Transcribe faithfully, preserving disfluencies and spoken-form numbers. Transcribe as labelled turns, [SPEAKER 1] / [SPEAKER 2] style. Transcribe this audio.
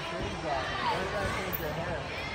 [SPEAKER 1] shades off. Why did I change your hair?